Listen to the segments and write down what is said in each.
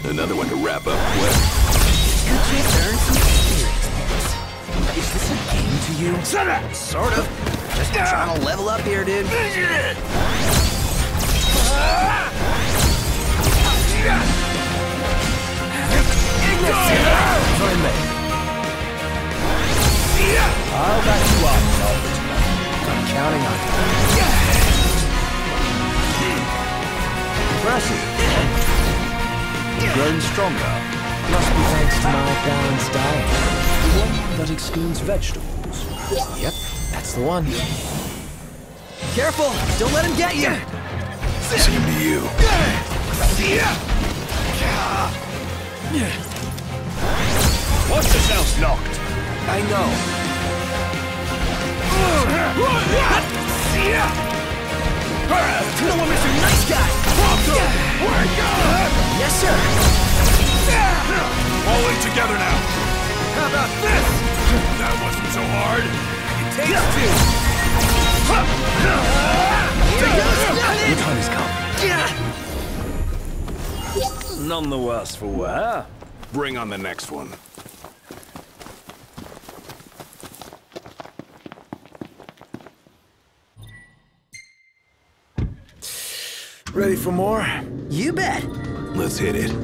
Another one to wrap up quick. Good chance to earn some experience points. Is this a game to you? Shut up! Sort of. Just trying to level up here, dude. Join me. I'll back you up, Albert. I'm counting on you. Impressive. You've grown stronger. Must be thanks to my balanced diet. The one that excludes vegetables. Yep, that's the one. Careful! Don't let him get you! Same to you. Watch yourselves knocked. I know. You know what, Mr. Nice Guy! Yes, sir! All in together now. How about this? That wasn't so hard. It takes two. Here goes nothing! Your time has come. None the worse for wear. Bring on the next one. Ready for more? You bet! Let's hit it.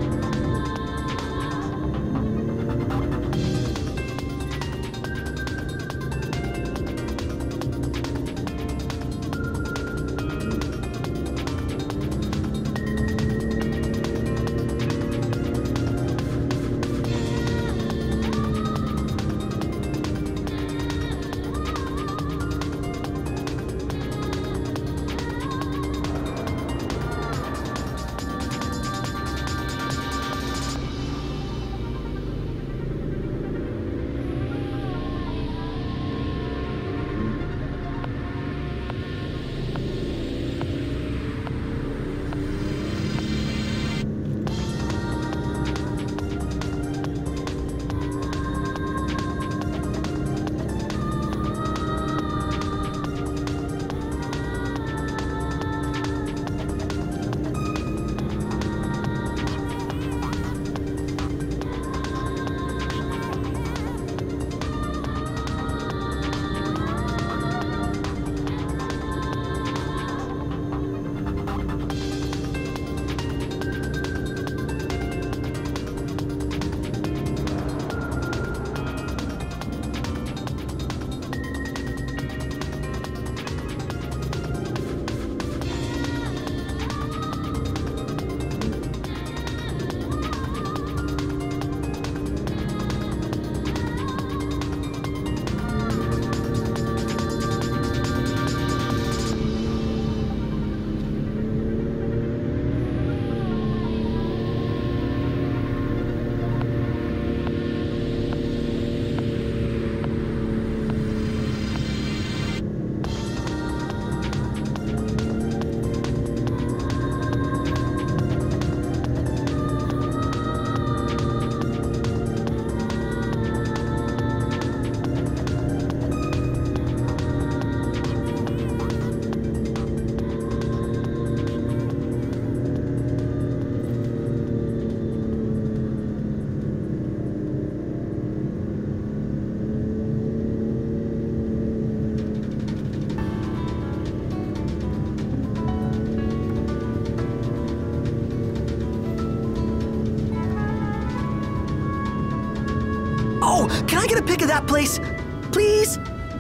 Oh, can I get a pic of that place? Please?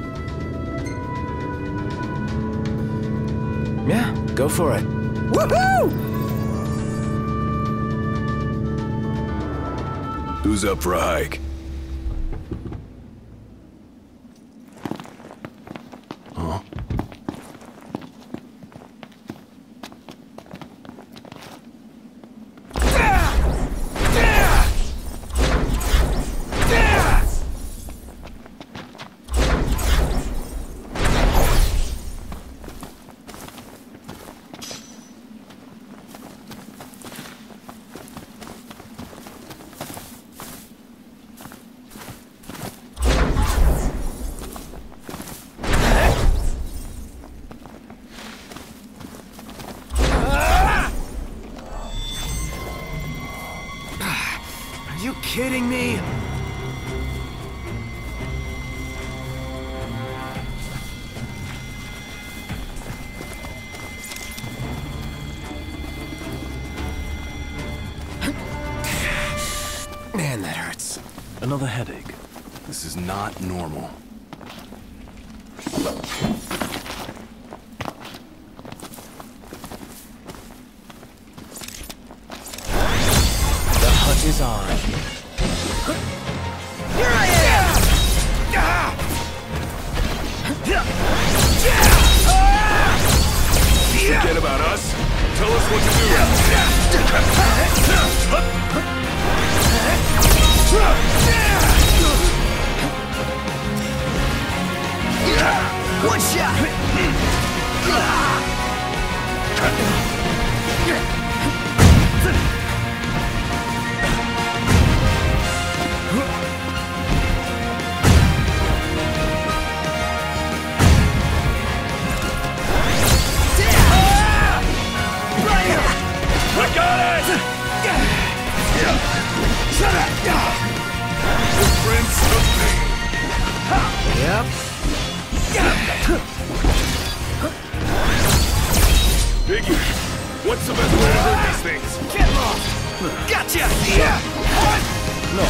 Yeah, go for it. Woohoo! Who's up for a hike? Huh? kidding me? Man, that hurts. Another headache. This is not normal. The hunt is on. Here I am! Forget about us. Tell us what to do. One shot! I got it! The Prince of Pain. Yep. Biggie, what's the best way to hurt these things? Get lost! Gotcha! No.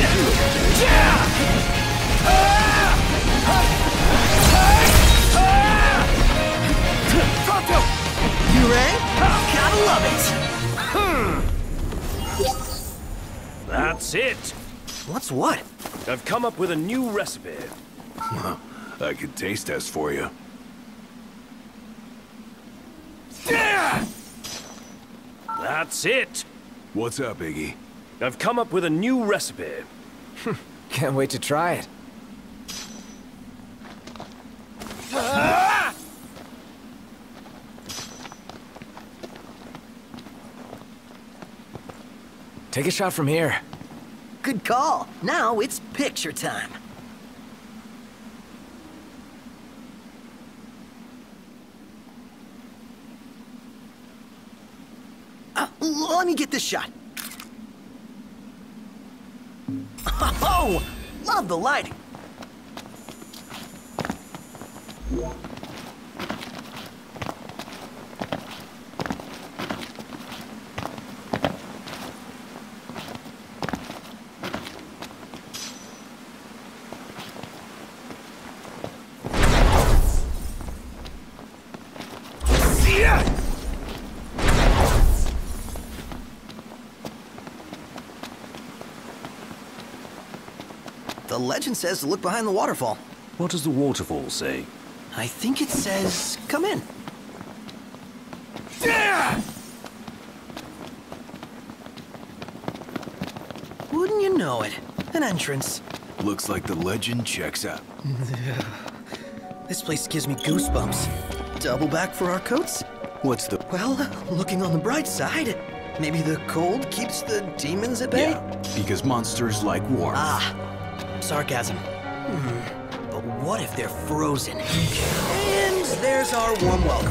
Pronto! You ready? Gotta love it! That's it! What's what? I've come up with a new recipe. I could taste test for you. That's it! What's up, Iggy? I've come up with a new recipe. Can't wait to try it. Take a shot from here. Good call. Now it's picture time. Let me get this shot. Oh, love the lighting. The legend says to look behind the waterfall. What does the waterfall say? I think it says, come in. Wouldn't you know it? An entrance. Looks like the legend checks out. This place gives me goosebumps. Double back for our coats? What's the... Well, looking on the bright side, maybe the cold keeps the demons at bay? Yeah, because monsters like warmth. Ah, sarcasm. But what if they're frozen? And there's our warm welcome.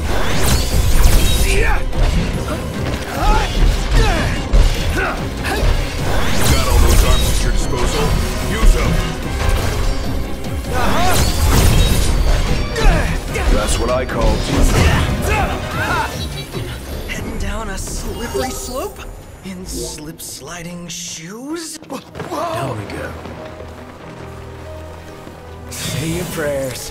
Got all those arms at your disposal? Use them. That's what I call Heading down a slippery slope in slip-sliding shoes? Down we go. Say your prayers.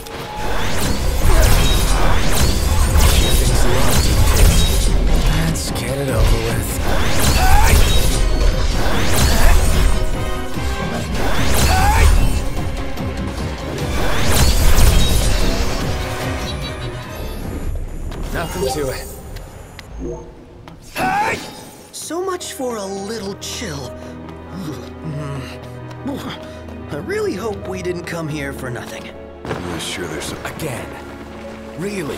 Shipping's locked in this. Let's get it over with. Nothing to it. So much for a little chill. I really hope we didn't come here for nothing. I'm sure there's some... Again. Really?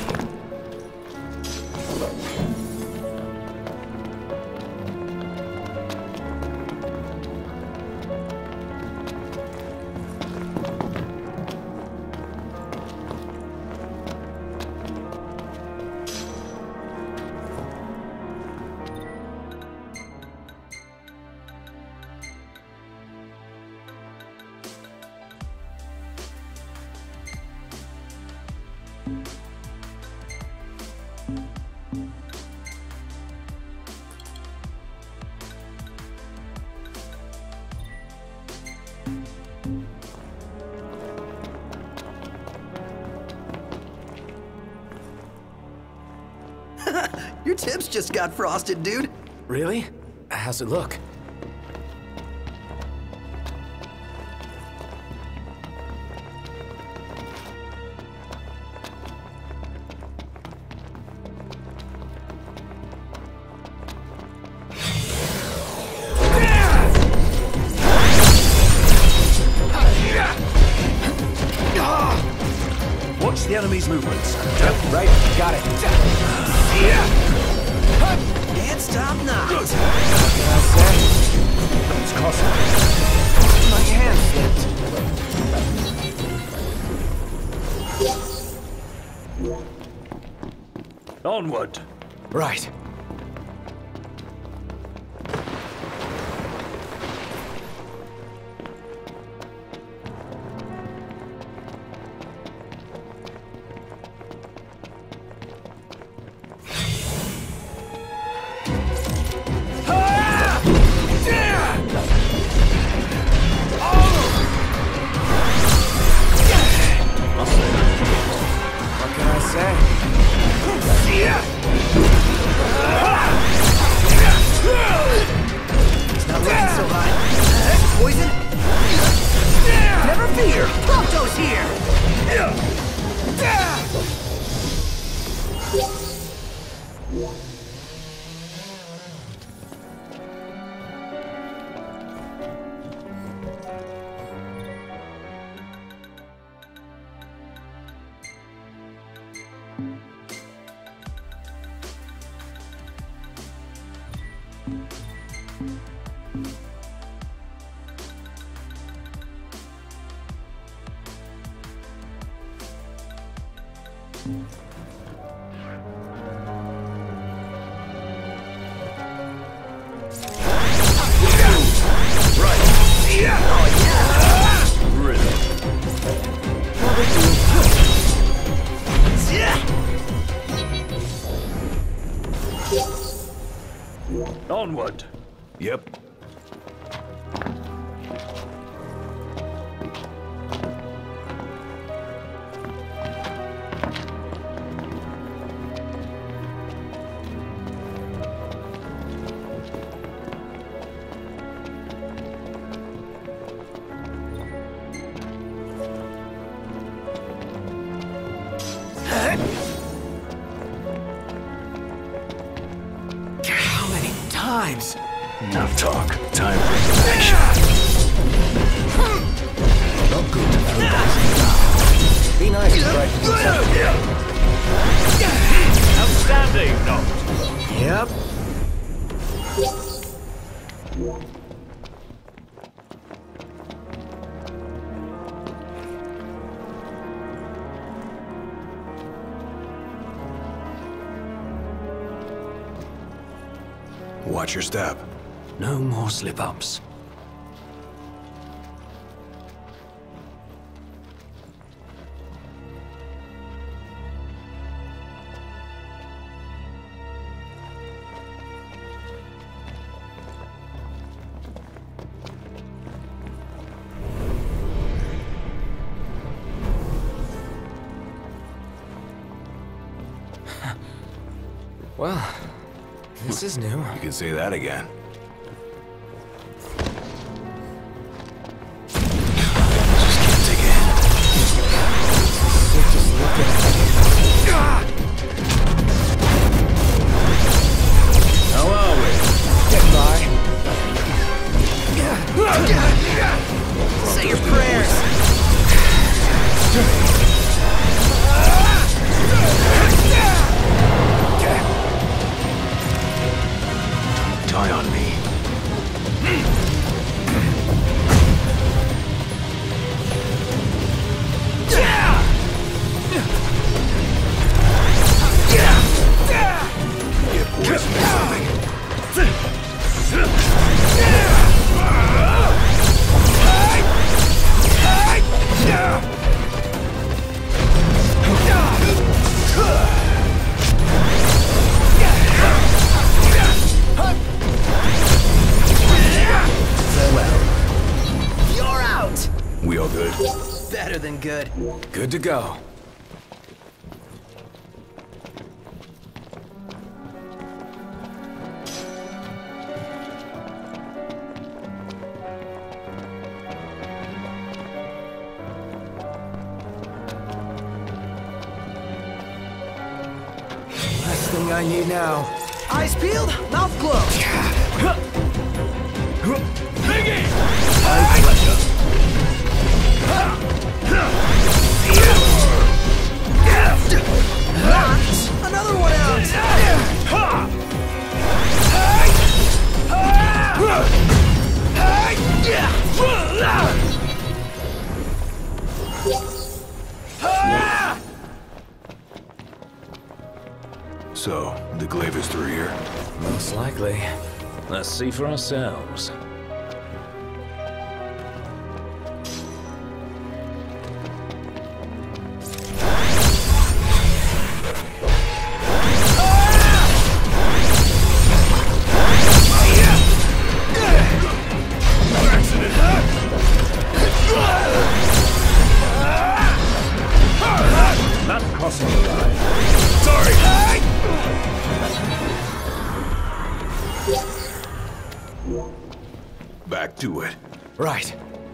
Your tips just got frosted, dude. Really? How's it look? Watch the enemy's movements. Yep, right. Got it. Can't stop now. What can I say? It's costly. My hand slipped. Onward. Right. What can I say? It's not looking so hot. Poison? Never fear. Prompto's here. Onward. Yep. How many times? Enough talk. Time for some action. Not good. Be nice to try to do something. Outstanding, Noct. Yep. Watch your step. No more slip-ups. Well, this is new. You can say that again. Just can't take it. Sick just looking at it. How are we? Get by. Say your prayers. Die on me. Get poisoned or something. Farewell. You're out. We all good? Better than good. Good to go. Last thing I need now. Eyes peeled, mouth closed. Biggie! My pleasure. Another one out. So, the glaive is through here. Most likely. Let's see for ourselves. Not crossing the line. Sorry! Back to it. Right.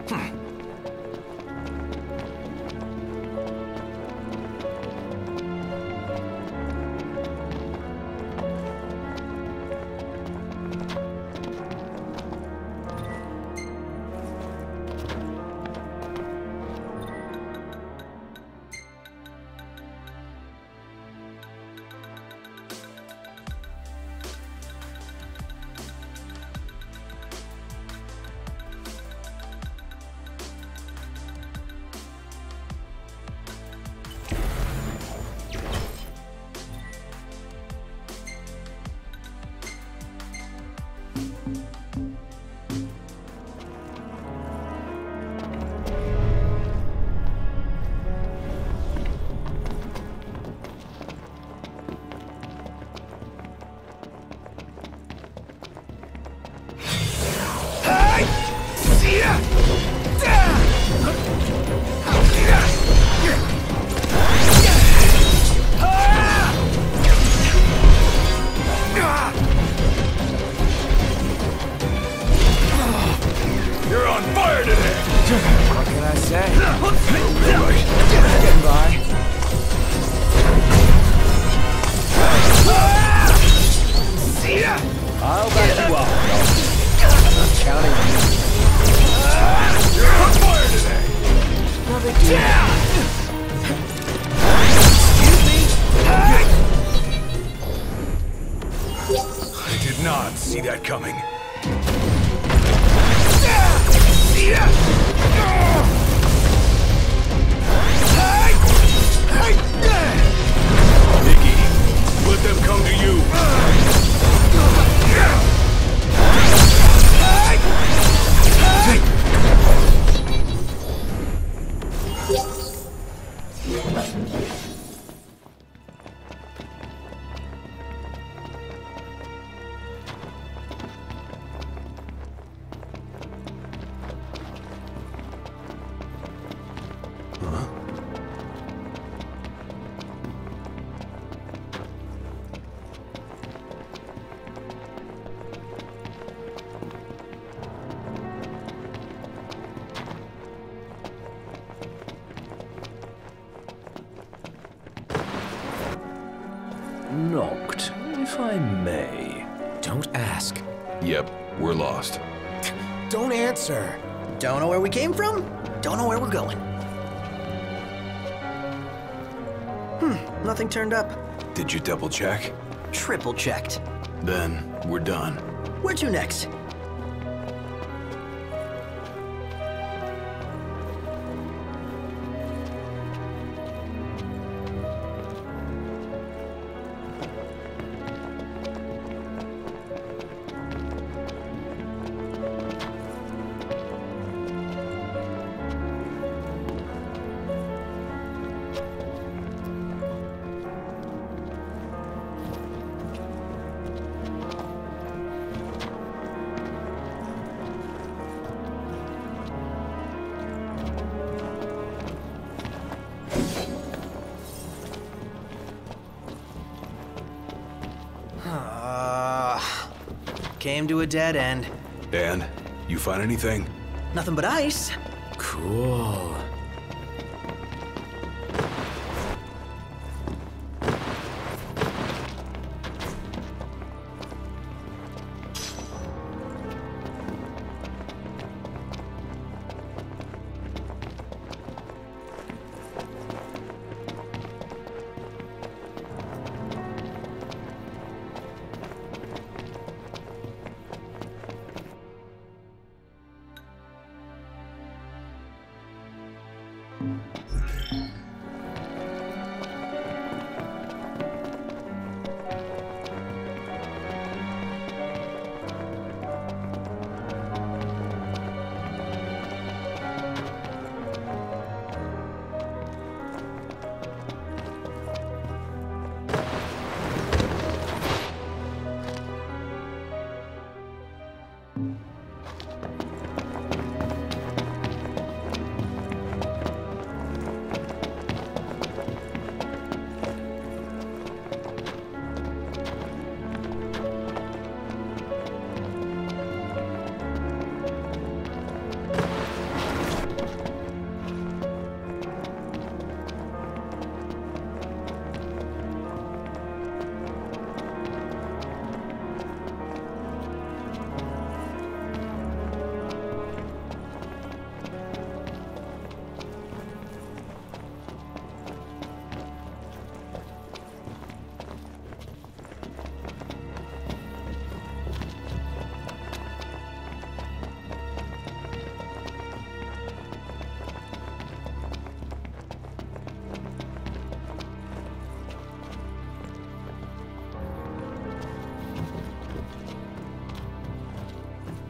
You're on fire today! What can I say? Right. Getting by. I'll back you up. I'm counting on you. You're on fire today! No big deal. I did not see that coming. Biggie, let them come to you. Knocked, if I may. Don't ask. Yep, we're lost. Don't answer. Don't know where we came from, don't know where we're going. Nothing turned up. Did you double check? Triple checked. Then, we're done. Where to next? Came to a dead end. And, you find anything? Nothing but ice. Cool.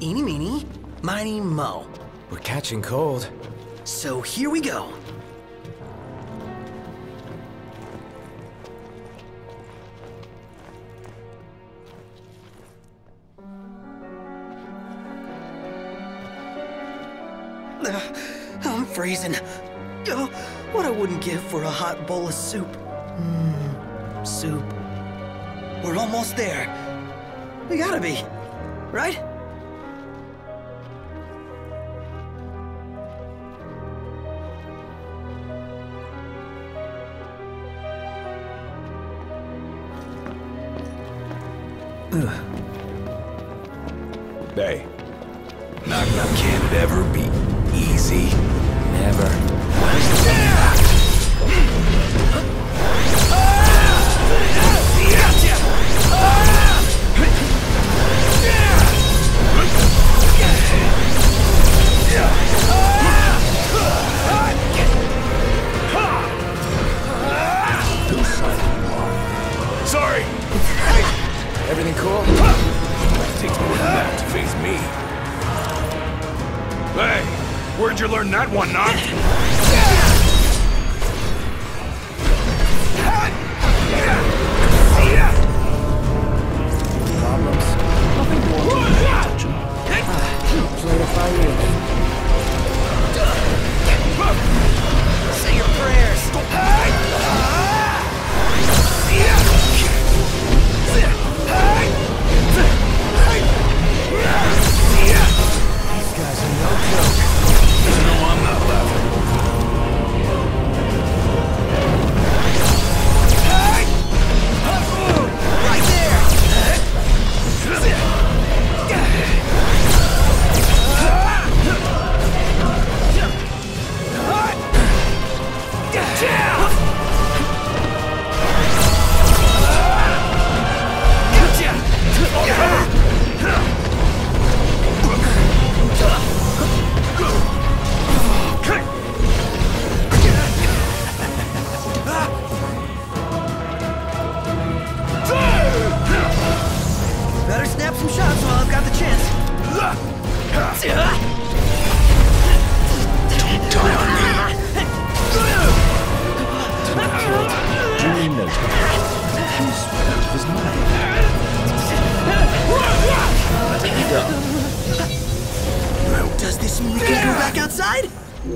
Eeny, meeny, miny, mo. We're catching cold. So here we go. I'm freezing. Oh, what I wouldn't give for a hot bowl of soup. Soup. We're almost there. We gotta be, right? Hey, knock knock can't ever be easy. Never. Sorry. Everything cool? Takes more than that to face me. Hey, where'd you learn that one, Noct? Problems? Nothing more than attention. Play it by ear then. Say your prayers. These guys are no joke. No, I'm not laughing. Right there. Better snap some shots while I've got the chance. Don't die on me. Duly noted. He's out of his mind. Does this mean we can go back outside?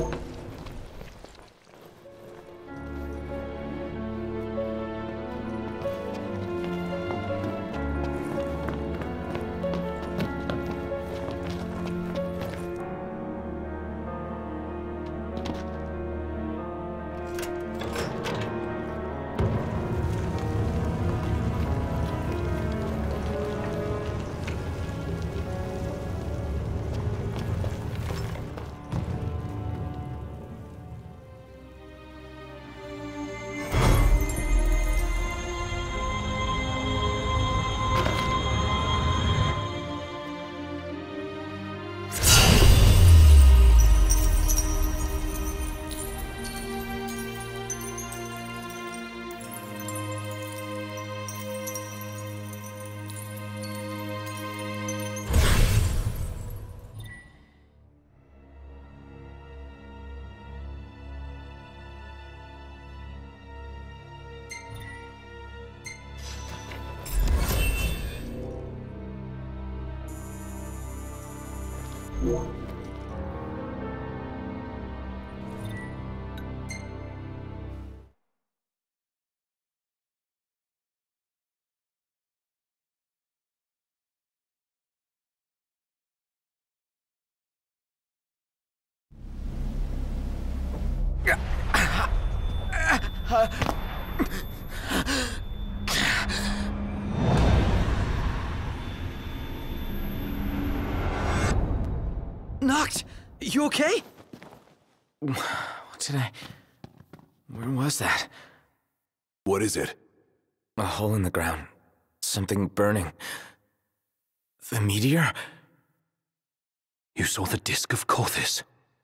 Noct, you okay? What did I... Where was that? What is it? A hole in the ground. Something burning. The meteor? You saw the Disc of Kothis.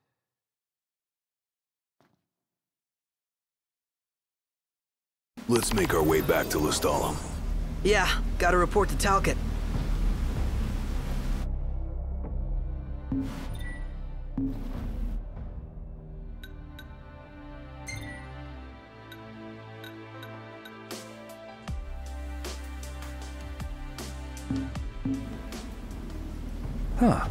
Let's make our way back to Lestallum. Yeah, gotta report to Talcott. Huh.